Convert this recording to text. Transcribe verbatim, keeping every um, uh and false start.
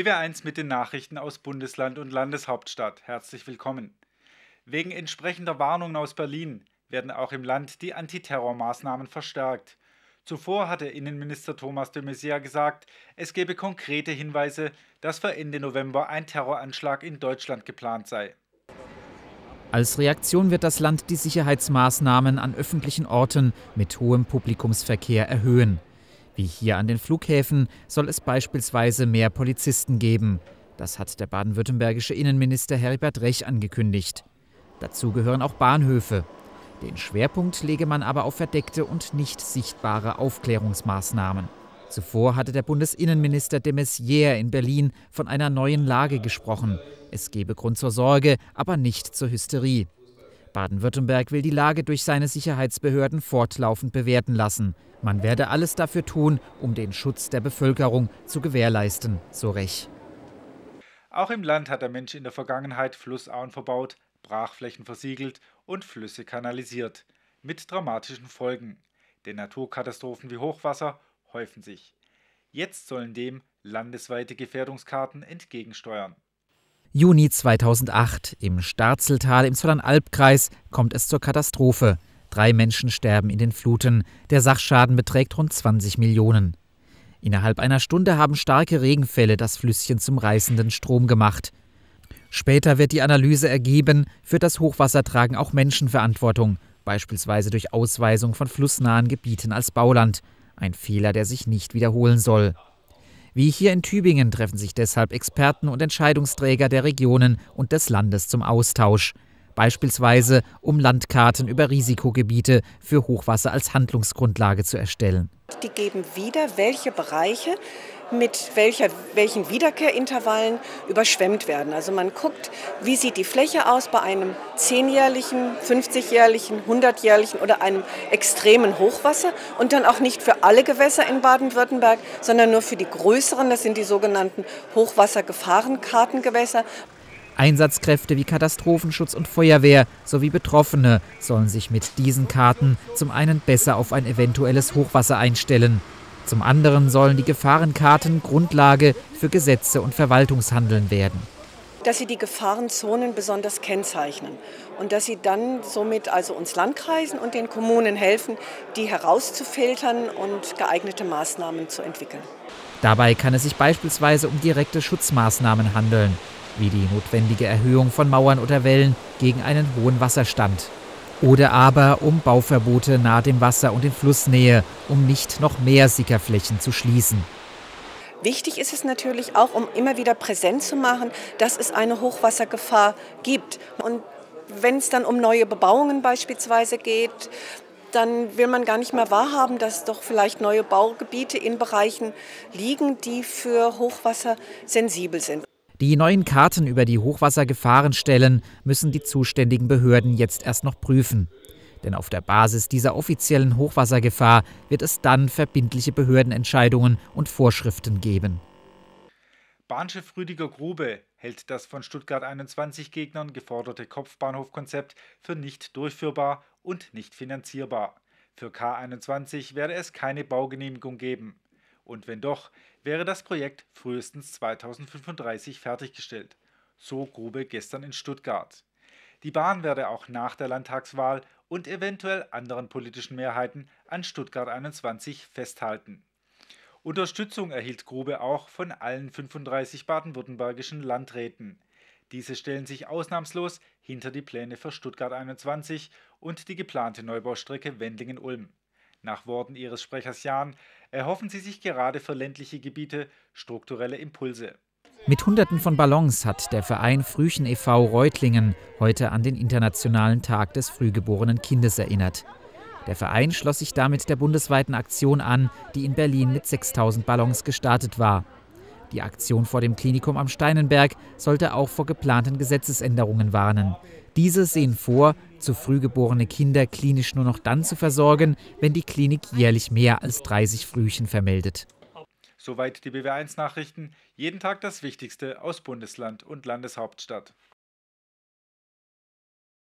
B W eins mit den Nachrichten aus Bundesland und Landeshauptstadt. Herzlich willkommen. Wegen entsprechender Warnungen aus Berlin werden auch im Land die Antiterrormaßnahmen verstärkt. Zuvor hatte Innenminister Thomas de Maizière gesagt, es gebe konkrete Hinweise, dass für Ende November ein Terroranschlag in Deutschland geplant sei. Als Reaktion wird das Land die Sicherheitsmaßnahmen an öffentlichen Orten mit hohem Publikumsverkehr erhöhen. Wie hier an den Flughäfen soll es beispielsweise mehr Polizisten geben. Das hat der baden-württembergische Innenminister Heribert Rech angekündigt. Dazu gehören auch Bahnhöfe. Den Schwerpunkt lege man aber auf verdeckte und nicht sichtbare Aufklärungsmaßnahmen. Zuvor hatte der Bundesinnenminister de Maizière in Berlin von einer neuen Lage gesprochen. Es gebe Grund zur Sorge, aber nicht zur Hysterie. Baden-Württemberg will die Lage durch seine Sicherheitsbehörden fortlaufend bewerten lassen. Man werde alles dafür tun, um den Schutz der Bevölkerung zu gewährleisten, so Rech. Auch im Land hat der Mensch in der Vergangenheit Flussauen verbaut, Brachflächen versiegelt und Flüsse kanalisiert. Mit dramatischen Folgen. Denn Naturkatastrophen wie Hochwasser häufen sich. Jetzt sollen dem landesweite Gefährdungskarten entgegensteuern. Juni zweitausendacht. Im Starzeltal im Zollernalbkreis kommt es zur Katastrophe. Drei Menschen sterben in den Fluten. Der Sachschaden beträgt rund zwanzig Millionen. Innerhalb einer Stunde haben starke Regenfälle das Flüsschen zum reißenden Strom gemacht. Später wird die Analyse ergeben, für das Hochwasser tragen auch Menschen Verantwortung, beispielsweise durch Ausweisung von flussnahen Gebieten als Bauland. Ein Fehler, der sich nicht wiederholen soll. Wie hier in Tübingen treffen sich deshalb Experten und Entscheidungsträger der Regionen und des Landes zum Austausch. Beispielsweise, um Landkarten über Risikogebiete für Hochwasser als Handlungsgrundlage zu erstellen. Die geben wieder, welche Bereiche mit welcher, welchen Wiederkehrintervallen überschwemmt werden. Also man guckt, wie sieht die Fläche aus bei einem zehnjährlichen, fünfzigjährlichen, hundertjährlichen oder einem extremen Hochwasser und dann auch nicht für alle Gewässer in Baden-Württemberg, sondern nur für die größeren, das sind die sogenannten Hochwassergefahrenkartengewässer. Einsatzkräfte wie Katastrophenschutz und Feuerwehr sowie Betroffene sollen sich mit diesen Karten zum einen besser auf ein eventuelles Hochwasser einstellen. Zum anderen sollen die Gefahrenkarten Grundlage für Gesetze und Verwaltungshandeln werden. Dass sie die Gefahrenzonen besonders kennzeichnen und dass sie dann somit also uns Landkreisen und den Kommunen helfen, die herauszufiltern und geeignete Maßnahmen zu entwickeln. Dabei kann es sich beispielsweise um direkte Schutzmaßnahmen handeln, wie die notwendige Erhöhung von Mauern oder Wällen gegen einen hohen Wasserstand. Oder aber um Bauverbote nahe dem Wasser und in Flussnähe, um nicht noch mehr Sickerflächen zu schließen. Wichtig ist es natürlich auch, um immer wieder präsent zu machen, dass es eine Hochwassergefahr gibt. Und wenn es dann um neue Bebauungen beispielsweise geht, dann will man gar nicht mehr wahrhaben, dass doch vielleicht neue Baugebiete in Bereichen liegen, die für Hochwasser sensibel sind. Die neuen Karten über die Hochwassergefahrenstellen müssen die zuständigen Behörden jetzt erst noch prüfen. Denn auf der Basis dieser offiziellen Hochwassergefahr wird es dann verbindliche Behördenentscheidungen und Vorschriften geben. Bahnchef Rüdiger Grube hält das von Stuttgart einundzwanzig Gegnern geforderte Kopfbahnhofkonzept für nicht durchführbar und nicht finanzierbar. Für K einundzwanzig werde es keine Baugenehmigung geben. Und wenn doch, wäre das Projekt frühestens zweitausendfünfunddreißig fertiggestellt. So Grube gestern in Stuttgart. Die Bahn werde auch nach der Landtagswahl und eventuell anderen politischen Mehrheiten an Stuttgart einundzwanzig festhalten. Unterstützung erhielt Grube auch von allen fünfunddreißig baden-württembergischen Landräten. Diese stellen sich ausnahmslos hinter die Pläne für Stuttgart einundzwanzig und die geplante Neubaustrecke Wendlingen-Ulm. Nach Worten ihres Sprechers Jahn erhoffen sie sich gerade für ländliche Gebiete strukturelle Impulse. Mit Hunderten von Ballons hat der Verein Frühchen e V Reutlingen heute an den Internationalen Tag des frühgeborenen Kindes erinnert. Der Verein schloss sich damit der bundesweiten Aktion an, die in Berlin mit sechstausend Ballons gestartet war. Die Aktion vor dem Klinikum am Steinenberg sollte auch vor geplanten Gesetzesänderungen warnen. Diese sehen vor, zu früh geborene Kinder klinisch nur noch dann zu versorgen, wenn die Klinik jährlich mehr als dreißig Frühchen vermeldet. Soweit die B W eins Nachrichten. Jeden Tag das Wichtigste aus Bundesland und Landeshauptstadt.